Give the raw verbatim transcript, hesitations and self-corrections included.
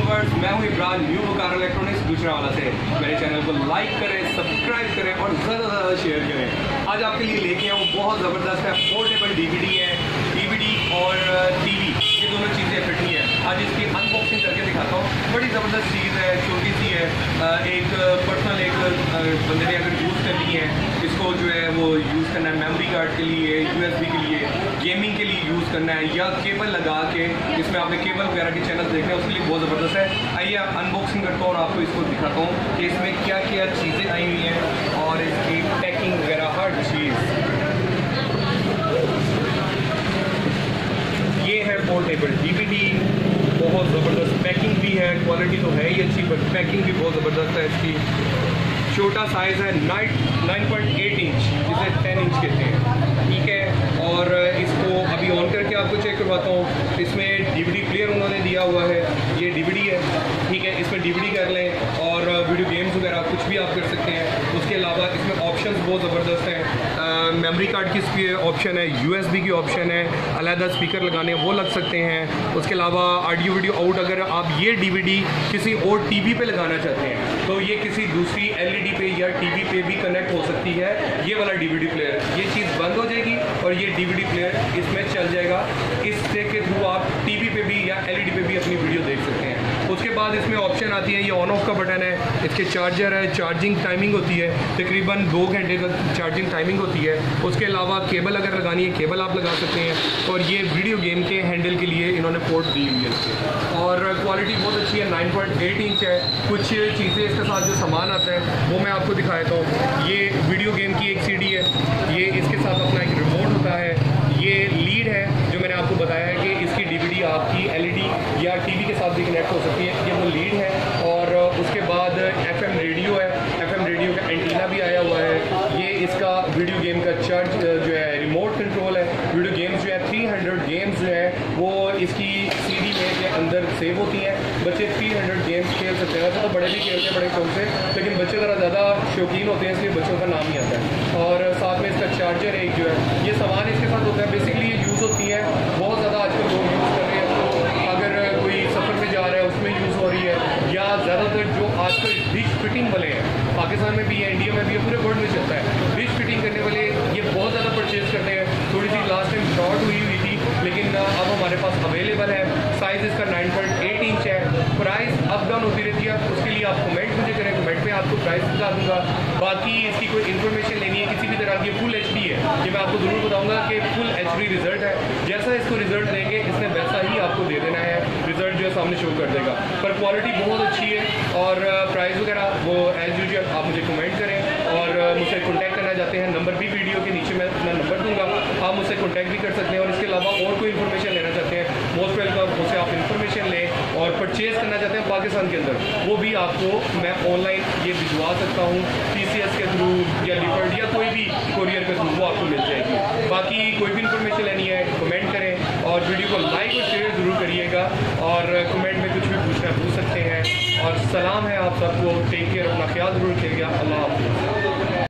Viewers, मैं हूँ Ibrahim new वकार electronics दूसरा वाला से। मेरे चैनल को लाइक करें, सब्सक्राइब करें और ज़्यादा से ज़्यादा शेयर करें। आज आपके लिए लेके आऊँ बहुत ज़बरदस्त है, पोर्टेबल डीवीडी है, डीवीडी और टीवी ये दोनों चीज़ें फिटनी है। आज इसकी अनबॉक्सिंग करके दिखाता हूँ। बड़ी ज़बरदस्त चीज़ है, छोटी सी है, एक पर्सनल एक बंदे ने अगर यूज़ करनी है इसको जो है वो यूज़ करना है मेमोरी कार्ड के लिए, यूएसबी के लिए, गेमिंग के लिए यूज़ करना है या केबल लगा के इसमें आपने केबल वगैरह के चैनल देखने हैं, उसके लिए बहुत ज़बरदस्त है। आइए अनबॉक्सिंग करता हूँ और आपको इसको दिखाता हूँ कि इसमें क्या क्या चीज़ें आई हुई हैं और इसकी पैकिंग वगैरह हर चीज़। ये है पोर्टेबल डीवीडी, बहुत ज़बरदस्त पैकिंग भी है, क्वालिटी तो है ही अच्छी बट पैकिंग भी बहुत ज़बरदस्त है इसकी। छोटा साइज़ है nine nine point eight inch, जिसे टेन इंच कहते हैं, ठीक है। और इसको अभी ऑन करके आपको चेक करवाता हूँ। इसमें डीवीडी प्लेयर उन्होंने दिया हुआ है, ये डीवीडी है, ठीक है। इसमें डीवीडी कर लें और वीडियो गेम्स वगैरह कुछ भी आप कर सकते हैं। उसके अलावा इसमें ऑप्शंस बहुत ज़बरदस्त हैं। मेमोरी कार्ड की ऑप्शन है, यूएसबी की ऑप्शन है, अलग स्पीकर लगाने वो लग सकते हैं। उसके अलावा ऑडियो वीडियो आउट अगर आप ये डीवीडी किसी और टीवी पे लगाना चाहते हैं तो ये किसी दूसरी एलईडी पे या टीवी पे भी कनेक्ट हो सकती है। ये वाला डीवीडी प्लेयर, ये चीज़ बंद हो जाएगी और ये डीवीडी प्लेयर इसमें चल जाएगा। इससे के थ्रू आप टीवी पे भी या एलईडी पे भी अपनी वीडियो देख सकते हैं। उसके बाद इसमें ऑप्शन आती है, ये ऑन ऑफ का बटन है, इसके चार्जर है, चार्जिंग टाइमिंग होती है, तकरीबन दो घंटे तक चार्जिंग टाइमिंग होती है। उसके अलावा केबल अगर लगानी है केबल आप लगा सकते हैं। और ये वीडियो गेम के हैंडल के लिए इन्होंने पोर्ट दी हुई है इसके। और क्वालिटी बहुत अच्छी है, नाइन पॉइंट एट इंच है। कुछ चीज़ें इसके साथ जो सामान आता है वो मैं आपको दिखाता हूँ। ये वीडियो गेम की एक सीडी है, ये इसके साथ अपना एक रिमोट होता है, ये लीड है जो मैंने आपको बताया है कि इसकी डीवीडी आपकी एलईडी या टीवी के साथ भी कनेक्ट हो सकती है, ये वो लीड है। और उसके बाद एफएम रेडियो है, एफएम रेडियो का एंटीना भी आया हुआ है। ये इसका वीडियो गेम का चार्ज जो है रिमोट कंट्रोल है। वीडियो गेम्स जो है थ्री हंड्रेड गेम्स जो है वो इसकी सीडी में के अंदर सेव होती हैं। बच्चे थ्री हंड्रेड गेम्स खेल सकते हैं, वैसे तो बड़े भी खेलते हैं बड़े शौक से, लेकिन बच्चे ज़रा ज़्यादा शौकीन होते हैं इसलिए बच्चों का नाम ही आता है। और साथ में इसका चार्जर एक जो है ये सामान इसके साथ होता है। बेसिकली ये यूज़ होती है, बहुत ज़्यादा आजकल लोग यूज़ कर रहे हैं, तो अगर कोई सफ़र में जा रहा है उसमें यूज़ हो रही है, या ज़्यादातर जो आजकल डिश फिटिंग वाले हैं, पाकिस्तान में भी है, इंडिया में भी है, पूरे वर्ल्ड में चलता है, डिश फिटिंग करने वाले ये बहुत ज़्यादा परचेज़ करते हैं। थोड़ी सी लास्ट टाइम शॉर्ट हुई हुई थी लेकिन अब हमारे पास अवेलेबल है। साइज़ इसका नाइन पॉइंट एट इंच है। प्राइस अप डाउन होती रहती है, उसके लिए आप कमेंट मुझे करें, कमेंट में आपको प्राइस बता दूंगा। बाकी इसकी कोई इन्फॉर्मेशन लेनी है किसी भी तरह की, फुल एच डी है, ये मैं आपको ज़रूर बताऊंगा कि फुल एच डी रिजल्ट है। जैसा इसको रिजल्ट देंगे इसने वैसा ही आपको दे देना है, रिजल्ट जो है सामने शो कर देगा। पर क्वालिटी बहुत अच्छी है और प्राइस वगैरह वो एज यूजुअल आप मुझे कमेंट करें। और मुझसे कॉन्टैक्ट करना चाहते हैं, नंबर भी वीडियो के नीचे मैं अपना नंबर दूंगा, आप मुझसे कॉन्टैक्ट भी कर सकते हैं। और इसके अलावा और कोई इन्फॉर्मेशन लेना चाहते हैं, मोस्ट वेलकम, मुझसे आप इन्फॉर्मेशन लें। और परचेज़ करना चाहते हैं पाकिस्तान के अंदर, वो भी आपको मैं ऑनलाइन ये भिजवा सकता हूँ, टीसीएस के थ्रू या लिपर्ड या कोई भी कोरियर के थ्रू, वो आपको मिल जाएगी। बाकी कोई भी इन्फॉर्मेशन लेनी है कमेंट करें और वीडियो को लाइक और शेयर ज़रूर करिएगा। और कमेंट में कुछ भी पूछना पूछ सकते हैं। और सलाम है आप सबको, टेक केयर, अपना ख्याल ज़रूर रखिएगा। अल्लाह हाफ़िज़।